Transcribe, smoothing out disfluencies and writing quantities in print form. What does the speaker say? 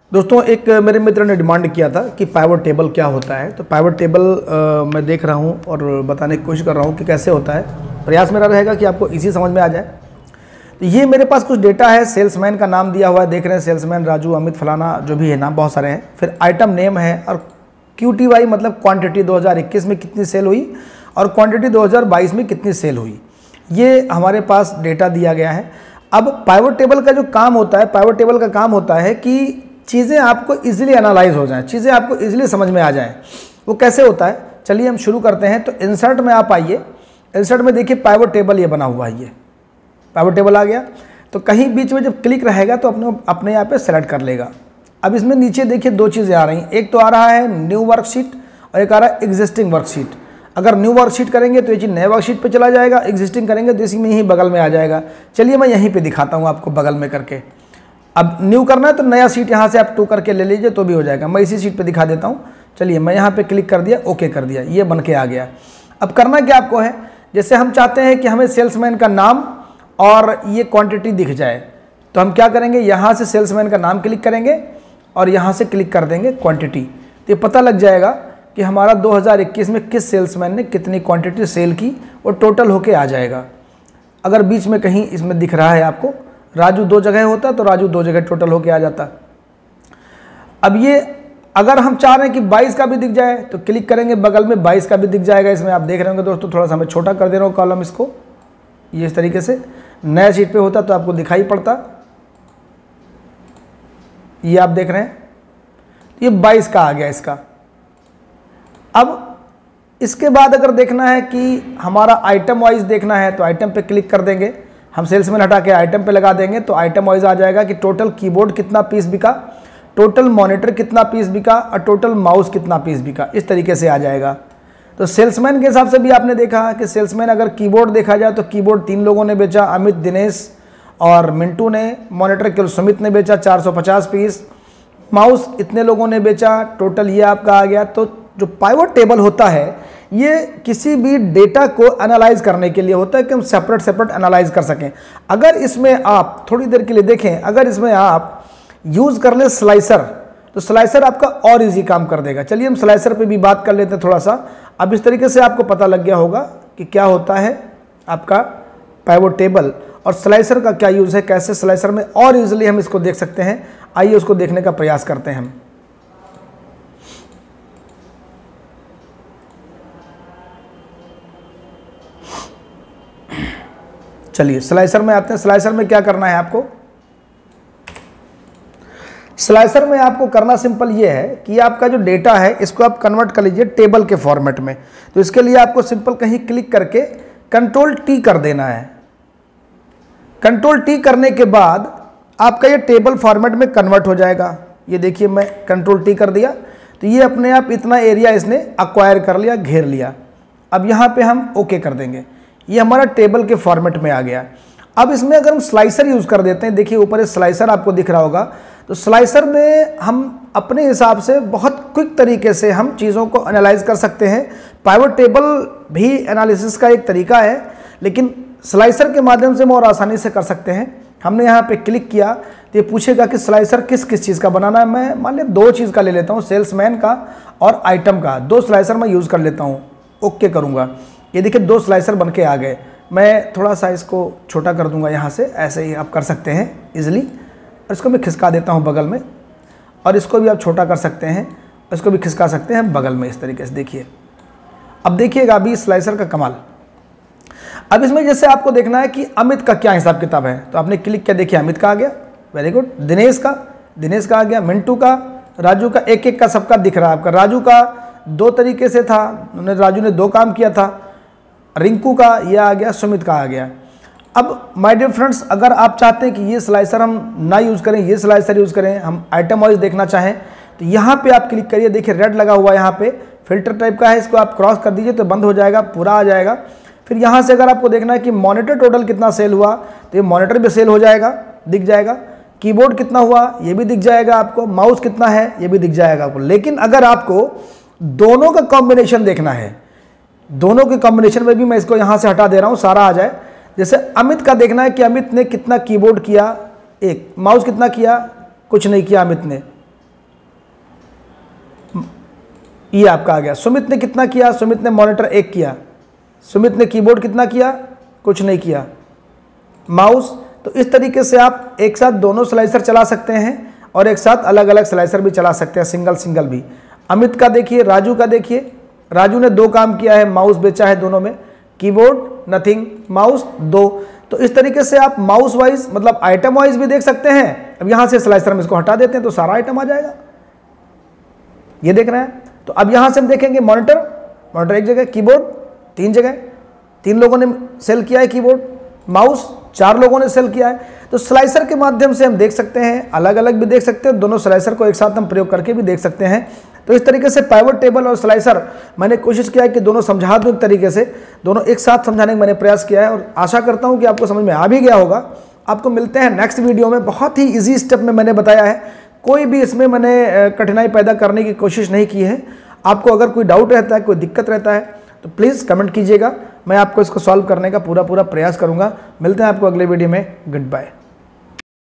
दोस्तों एक मेरे मित्र ने डिमांड किया था कि पाइवट टेबल क्या होता है। तो पाइवट टेबल मैं देख रहा हूं और बताने की कोशिश कर रहा हूं कि कैसे होता है। प्रयास मेरा रहेगा कि आपको इसी समझ में आ जाए। तो ये मेरे पास कुछ डेटा है, सेल्समैन का नाम दिया हुआ है, देख रहे हैं सेल्समैन राजू, अमित, फलाना जो भी है नाम बहुत सारे हैं। फिर आइटम नेम है और QTY मतलब क्वांटिटी 2021 में कितनी सेल हुई और क्वांटिटी 2022 में कितनी सेल हुई, ये हमारे पास डेटा दिया गया है। अब पाइवट टेबल का जो काम होता है, पाइवट टेबल का काम होता है कि चीज़ें आपको इजीली एनालाइज हो जाएं, चीज़ें आपको इजीली समझ में आ जाएं। वो कैसे होता है, चलिए हम शुरू करते हैं। तो इंसर्ट में आप आइए, इंसर्ट में देखिए पाइवट टेबल ये बना हुआ है, ये पाइवट टेबल आ गया। तो कहीं बीच में जब क्लिक रहेगा तो अपने यहाँ पे सेलेक्ट कर लेगा। अब इसमें नीचे देखिए दो चीज़ें आ रही हैं, एक तो आ रहा है न्यू वर्कशीट और एक आ रहा है एग्जिस्टिंग वर्कशीट। अगर न्यू वर्कशीट करेंगे तो ये चीज़ नए वर्कशीट पे चला जाएगा, एग्जिस्टिंग करेंगे तो इसी में ही बगल में आ जाएगा। चलिए मैं यहीं पे दिखाता हूँ आपको बगल में करके। अब न्यू करना है तो नया सीट यहाँ से आप 2 करके ले लीजिए तो भी हो जाएगा। मैं इसी सीट पे दिखा देता हूँ। चलिए मैं यहाँ पे क्लिक कर दिया, ओके कर दिया, ये बन के आ गया। अब करना क्या आपको है, जैसे हम चाहते हैं कि हमें सेल्समैन का नाम और ये क्वांटिटी दिख जाए, तो हम क्या करेंगे, यहाँ से सेल्समैन का नाम क्लिक करेंगे और यहाँ से क्लिक कर देंगे क्वांटिटी। तो ये पता लग जाएगा कि हमारा 2021 में किस सेल्समैन ने कितनी क्वांटिटी सेल की, वो टोटल होके आ जाएगा। अगर बीच में कहीं इसमें दिख रहा है आपको राजू 2 जगह होता तो राजू 2 जगह टोटल होके आ जाता। अब ये अगर हम चाह रहे हैं कि 22 का भी दिख जाए तो क्लिक करेंगे, बगल में 22 का भी दिख जाएगा। इसमें आप देख रहे होंगे दोस्तों, थोड़ा सा मैं छोटा कर दे रहा हूँ कॉलम इसको, ये इस तरीके से। नया शीट पे होता तो आपको दिखाई पड़ता, ये आप देख रहे हैं, ये 22 का आ गया इसका। अब इसके बाद अगर देखना है कि हमारा आइटम वाइज देखना है तो आइटम पे क्लिक कर देंगे, हम सेल्समैन हटा के आइटम पे लगा देंगे तो आइटम वाइज आ जाएगा कि टोटल कीबोर्ड कितना पीस बिका, टोटल मॉनिटर कितना पीस बिका और टोटल माउस कितना पीस बिका, इस तरीके से आ जाएगा। तो सेल्समैन के हिसाब से भी आपने देखा कि सेल्समैन अगर कीबोर्ड देखा जाए तो कीबोर्ड 3 लोगों ने बेचा, अमित, दिनेश और मिंटू ने। मॉनिटर केवल सुमित ने बेचा 450 पीस। माउस इतने लोगों ने बेचा, टोटल ये आपका आ गया। तो जो पाइवट टेबल होता है ये किसी भी डेटा को एनालाइज करने के लिए होता है कि हम सेपरेट एनालाइज कर सकें। अगर इसमें आप थोड़ी देर के लिए देखें, अगर इसमें आप यूज़ कर ले स्लाइसर, तो स्लाइसर आपका और इजी काम कर देगा। चलिए हम स्लाइसर पे भी बात कर लेते हैं थोड़ा सा। अब इस तरीके से आपको पता लग गया होगा कि क्या होता है आपका पाइवट टेबल और स्लाइसर का क्या यूज़ है, कैसे स्लाइसर में और ईजिली हम इसको देख सकते हैं। आइए उसको देखने का प्रयास करते हैं हम। चलिए स्लाइसर में आते हैं। स्लाइसर में क्या करना है आपको, स्लाइसर में आपको करना सिंपल ये है कि आपका जो डेटा है इसको आप कन्वर्ट कर लीजिए टेबल के फॉर्मेट में। तो इसके लिए आपको सिंपल कहीं क्लिक करके Ctrl+T कर देना है। Ctrl+T करने के बाद आपका ये टेबल फॉर्मेट में कन्वर्ट हो जाएगा। ये देखिए मैं Ctrl+T कर दिया तो ये अपने आप इतना एरिया इसने अक्वायर कर लिया, घेर लिया। अब यहाँ पे हम ओके कर देंगे, ये हमारा टेबल के फॉर्मेट में आ गया। अब इसमें अगर हम स्लाइसर यूज़ कर देते हैं, देखिए ऊपर स्लाइसर आपको दिख रहा होगा, तो स्लाइसर में हम अपने हिसाब से बहुत क्विक तरीके से हम चीज़ों को एनालाइज कर सकते हैं। पाइवट टेबल भी एनालिसिस का एक तरीका है, लेकिन स्लाइसर के माध्यम से हम और आसानी से कर सकते हैं। हमने यहाँ पे क्लिक किया तो ये पूछेगा कि स्लाइसर किस किस चीज़ का बनाना है। मैं मान लिया 2 चीज़ का ले लेता हूँ, सेल्समैन का और आइटम का। 2 स्लाइसर मैं यूज़ कर लेता हूँ, ओके करूँगा। ये देखिए 2 स्लाइसर बन के आ गए। मैं थोड़ा सा इसको छोटा कर दूंगा यहाँ से, ऐसे ही आप कर सकते हैं इजीली। और इसको मैं खिसका देता हूँ बगल में, और इसको भी आप छोटा कर सकते हैं, इसको भी खिसका सकते हैं बगल में इस तरीके से। देखिए अब देखिएगा अभी स्लाइसर का कमाल। अब इसमें जैसे आपको देखना है कि अमित का क्या हिसाब किताब है, तो आपने क्लिक किया, देखिए अमित का आ गया, वेरी गुड। दिनेश का आ गया, मिंटू का, राजू का, एक का सबका दिख रहा है आपका। राजू का 2 तरीके से था, राजू ने 2 काम किया था। रिंकू का ये आ गया, सुमित का आ गया। अब माय डियर फ्रेंड्स, अगर आप चाहते हैं कि ये स्लाइसर हम ना यूज़ करें, ये स्लाइसर यूज़ करें, हम आइटम वाइज देखना चाहें, तो यहाँ पे आप क्लिक करिए। देखिए रेड लगा हुआ है यहाँ पे, फिल्टर टाइप का है, इसको आप क्रॉस कर दीजिए तो बंद हो जाएगा, पूरा आ जाएगा। फिर यहाँ से अगर आपको देखना है कि मॉनिटर टोटल कितना सेल हुआ, तो ये मॉनिटर भी सेल हो जाएगा, दिख जाएगा। कीबोर्ड कितना हुआ ये भी दिख जाएगा आपको, माउस कितना है ये भी दिख जाएगा आपको। लेकिन अगर आपको दोनों का कॉम्बिनेशन देखना है, दोनों के कॉम्बिनेशन में भी मैं इसको यहाँ से हटा दे रहा हूँ, सारा आ जाए। जैसे अमित का देखना है कि अमित ने कितना कीबोर्ड किया, 1, माउस कितना किया, कुछ नहीं किया अमित ने, ये आपका आ गया। सुमित ने कितना किया? सुमित ने मॉनिटर 1 किया। सुमित ने कीबोर्ड कितना किया? कुछ नहीं किया। माउस, तो इस तरीके से आप एक साथ दोनों स्लाइसर चला सकते हैं और एक साथ अलग अलग स्लाइसर भी चला सकते हैं, सिंगल सिंगल भी। अमित का देखिए, राजू का देखिए, राजू ने 2 काम किया है, माउस बेचा है दोनों में, कीबोर्ड नथिंग, माउस 2। तो इस तरीके से आप माउस वाइज मतलब आइटम वाइज भी देख सकते हैं। अब यहाँ से स्लाइसर में इसको हटा देते हैं तो सारा आइटम आ जाएगा, ये देख रहे हैं। तो अब यहाँ से हम देखेंगे मॉनिटर, मॉनिटर 1 जगह, कीबोर्ड 3 जगह, 3 लोगों ने सेल किया है कीबोर्ड, माउस 4 लोगों ने सेल किया है। तो स्लाइसर के माध्यम से हम देख सकते हैं, अलग अलग भी देख सकते हैं, दोनों स्लाइसर को एक साथ हम प्रयोग करके भी देख सकते हैं। तो इस तरीके से पाइवट टेबल और स्लाइसर मैंने कोशिश किया है कि दोनों समझा दूं एक तरीके से, दोनों एक साथ समझाने का मैंने प्रयास किया है और आशा करता हूं कि आपको समझ में आ भी गया होगा। आपको मिलते हैं नेक्स्ट वीडियो में। बहुत ही ईजी स्टेप में मैंने बताया है, कोई भी इसमें मैंने कठिनाई पैदा करने की कोशिश नहीं की है। आपको अगर कोई डाउट रहता है, कोई दिक्कत रहता है तो प्लीज़ कमेंट कीजिएगा, मैं आपको इसको सॉल्व करने का पूरा प्रयास करूँगा। मिलते हैं आपको अगले वीडियो में। Good bye.